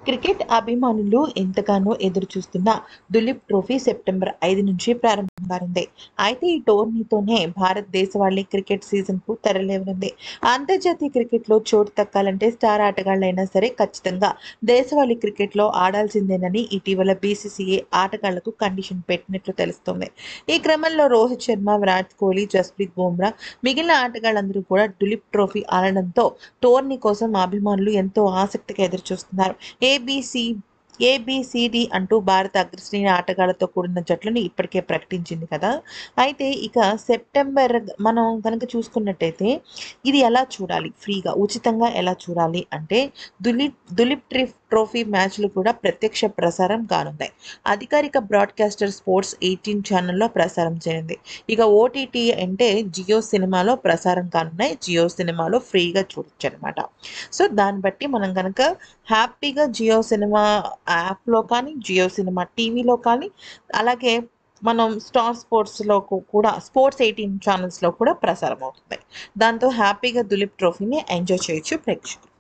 Cricket అభిమానులు ఎంతగానో ఎదురుచూస్తున్న దులీప్ ట్రోఫీ సెప్టెంబర్ 5 నుంచి ప్రారంభం కానుంది. అయితే ఈ టోర్నీతోనే భారతదేశవాళీ క్రికెట్ సీజన్‌కు తెరలేవనుంది. అంతర్జాతీయ క్రికెట్‌లో చోటు దక్కాలంటే స్టార్ ఆటగాళ్లైనా సరే ఖచ్చితంగా దేశవాళీ క్రికెట్‌లో ఆడాల్సిందేనని ఇటీవల బీసీసీఐ ఆటగాళ్లకు కండిషన్ పెట్టినట్లు తెలుస్తోంది. ఈ క్రమంలో రోహిత్ శర్మ, విరాట్ కోహ్లీ, జస్ప్రీత్ బుమ్రా మిగిలిన ఆటగాళ్లందరూ కూడా దులీప్ ట్రోఫీ ఆడడంతో టోర్నీ కోసం అభిమానులు ఎంతో ఆసక్తిగా ఎదురుచూస్తున్నారు. ఏబీసీ ఏబిసిడి అంటూ భారత అగ్రశ్రేణి ఆటగాళ్లతో కూడిన జట్లను ఇప్పటికే ప్రకటించింది కదా. అయితే ఇక సెప్టెంబర్ మనం కనుక చూసుకున్నట్టయితే ఇది ఎలా చూడాలి, ఫ్రీగా ఉచితంగా ఎలా చూడాలి అంటే దులీప్ ట్రోఫీ మ్యాచ్లు కూడా ప్రత్యక్ష ప్రసారం కానున్నాయి. అధికారిక బ్రాడ్కాస్టర్ స్పోర్ట్స్ 18 ఛానల్లో ప్రసారం చేయనుంది. ఇక ఓటీటీ అంటే జియో సినిమాలో ప్రసారం కానున్నాయి. జియో సినిమాలో ఫ్రీగా చూడొచ్చు అనమాట. సో దాన్ని బట్టి మనం కనుక హ్యాపీగా జియో సినిమా యాప్‌లో కానీ, జియో సినిమా టీవీలో కానీ, అలాగే మనం స్టార్ స్పోర్ట్స్‌లో కూడా స్పోర్ట్స్ 18 ఛానల్స్‌లో కూడా ప్రసారం అవుతుంది. దాంతో హ్యాపీగా దులీప్ ట్రోఫీని ఎంజాయ్ చేయొచ్చు ప్రేక్షకులు.